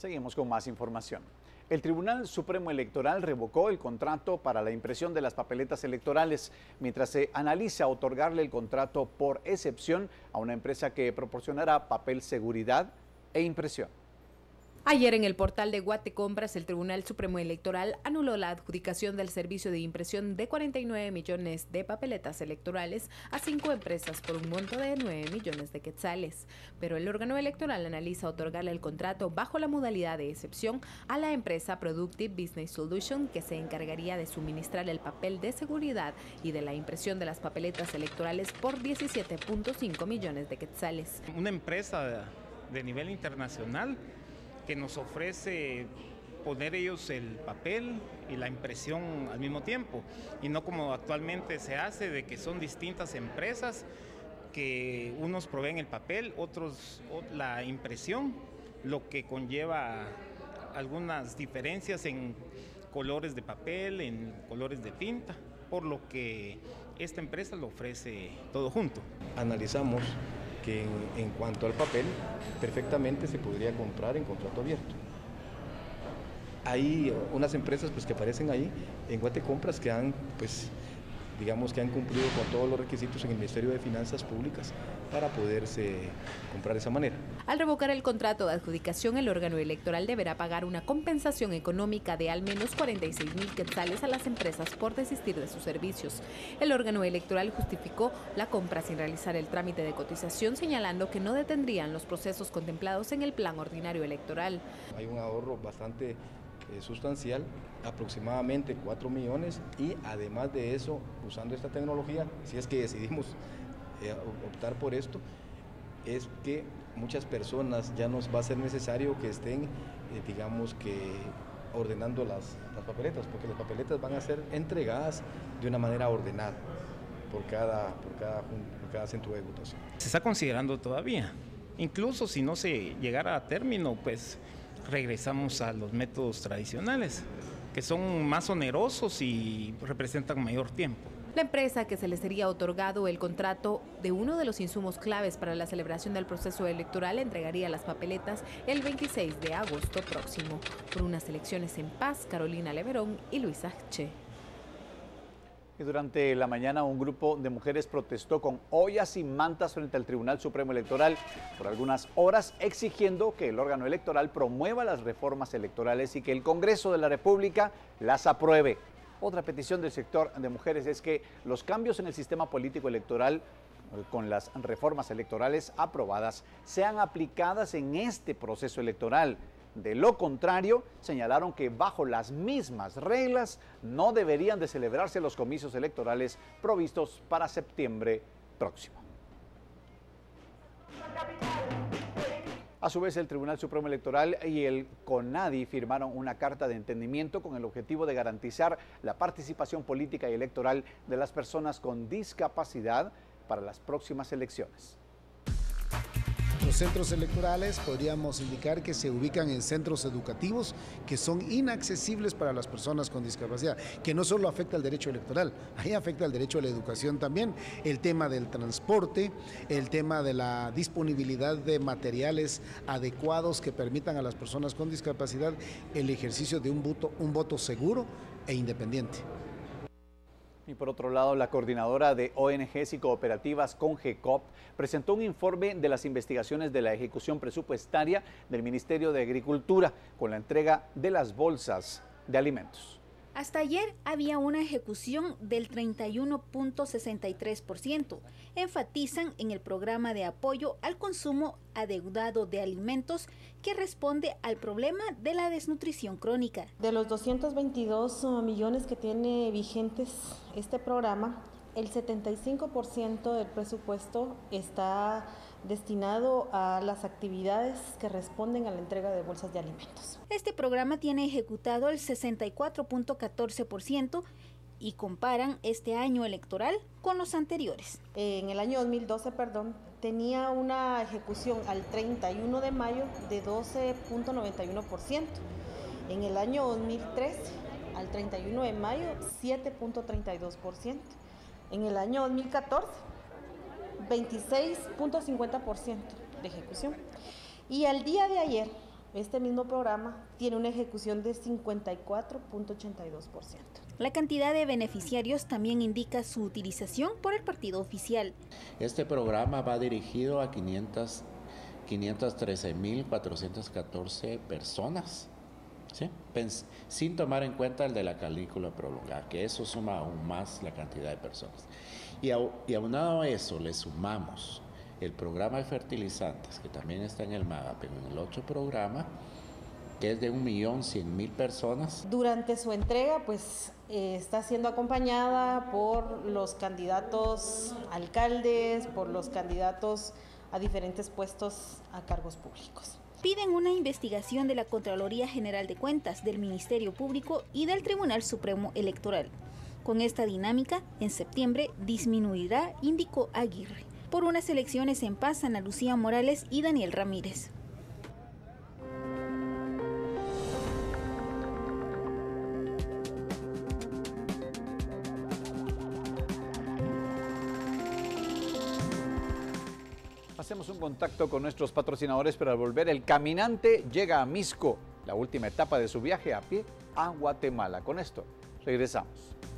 Seguimos con más información. El Tribunal Supremo Electoral revocó el contrato para la impresión de las papeletas electorales, mientras se analiza otorgarle el contrato por excepción a una empresa que proporcionará papel seguridad e impresión. Ayer en el portal de Guatecompras, el Tribunal Supremo Electoral anuló la adjudicación del servicio de impresión de 49 millones de papeletas electorales a 5 empresas por un monto de 9 millones de quetzales. Pero el órgano electoral analiza otorgarle el contrato bajo la modalidad de excepción a la empresa Productive Business Solution, que se encargaría de suministrar el papel de seguridad y de la impresión de las papeletas electorales por 17.5 millones de quetzales. Una empresa de nivel internacional que nos ofrece poner ellos el papel y la impresión al mismo tiempo, y no como actualmente se hace, de que son distintas empresas que unos proveen el papel, otros la impresión, lo que conlleva algunas diferencias en colores de papel, en colores de tinta, por lo que esta empresa lo ofrece todo junto. Analizamos que en cuanto al papel, perfectamente se podría comprar en contrato abierto. Hay unas empresas que aparecen ahí en Guatecompras que han, digamos que han cumplido con todos los requisitos en el Ministerio de Finanzas Públicas para poderse comprar de esa manera. Al revocar el contrato de adjudicación, el órgano electoral deberá pagar una compensación económica de al menos 46.000 quetzales a las empresas por desistir de sus servicios. El órgano electoral justificó la compra sin realizar el trámite de cotización, señalando que no detendrían los procesos contemplados en el plan ordinario electoral. Hay un ahorro bastante sustancial, aproximadamente 4 millones, y además de eso, usando esta tecnología, si es que decidimos optar por esto, es que muchas personas ya nos va a ser necesario que estén, digamos que ordenando las papeletas, porque las papeletas van a ser entregadas de una manera ordenada por cada centro de votación. Se está considerando todavía, incluso si no se llegara a término, regresamos a los métodos tradicionales, que son más onerosos y representan mayor tiempo. La empresa que se le sería otorgado el contrato de uno de los insumos claves para la celebración del proceso electoral entregaría las papeletas el 26 de agosto próximo. Por unas elecciones en paz, Carolina Leverón y Luisa Che. Y durante la mañana un grupo de mujeres protestó con ollas y mantas frente al Tribunal Supremo Electoral por algunas horas, exigiendo que el órgano electoral promueva las reformas electorales y que el Congreso de la República las apruebe. Otra petición del sector de mujeres es que los cambios en el sistema político electoral con las reformas electorales aprobadas sean aplicadas en este proceso electoral. De lo contrario, señalaron que bajo las mismas reglas no deberían de celebrarse los comicios electorales provistos para septiembre próximo. A su vez, el Tribunal Supremo Electoral y el CONADI firmaron una carta de entendimiento con el objetivo de garantizar la participación política y electoral de las personas con discapacidad para las próximas elecciones. Los centros electorales podríamos indicar que se ubican en centros educativos que son inaccesibles para las personas con discapacidad, que no solo afecta al derecho electoral, ahí afecta al derecho a la educación también, el tema del transporte, el tema de la disponibilidad de materiales adecuados que permitan a las personas con discapacidad el ejercicio de un voto seguro e independiente. Y por otro lado, la coordinadora de ONGs y cooperativas CONGECOP presentó un informe de las investigaciones de la ejecución presupuestaria del Ministerio de Agricultura con la entrega de las bolsas de alimentos. Hasta ayer había una ejecución del 31.63%. Enfatizan en el programa de apoyo al consumo adeudado de alimentos que responde al problema de la desnutrición crónica. De los 222 millones que tiene vigentes este programa, el 75% del presupuesto está destinado a las actividades que responden a la entrega de bolsas de alimentos. Este programa tiene ejecutado el 64.14% y comparan este año electoral con los anteriores. En el año 2012, tenía una ejecución al 31 de mayo de 12.91%. En el año 2013, al 31 de mayo, 7.32%. En el año 2014, 26.50% de ejecución. Y al día de ayer, este mismo programa tiene una ejecución de 54.82%. La cantidad de beneficiarios también indica su utilización por el partido oficial. Este programa va dirigido a 513.414 personas, ¿sí? Sin tomar en cuenta el de la canícula prolongada, que eso suma aún más la cantidad de personas. Y aunado a eso le sumamos el programa de fertilizantes, que también está en el MAGA, pero en el otro programa, que es de 1.100.000 personas. Durante su entrega, pues está siendo acompañada por los candidatos alcaldes, por los candidatos a diferentes puestos a cargos públicos. Piden una investigación de la Contraloría General de Cuentas, del Ministerio Público y del Tribunal Supremo Electoral. Con esta dinámica, en septiembre disminuirá, indicó Aguirre, por unas elecciones en paz Ana Lucía Morales y Daniel Ramírez. Hacemos un contacto con nuestros patrocinadores, pero al volver el caminante llega a Misco, la última etapa de su viaje a pie a Guatemala. Con esto regresamos.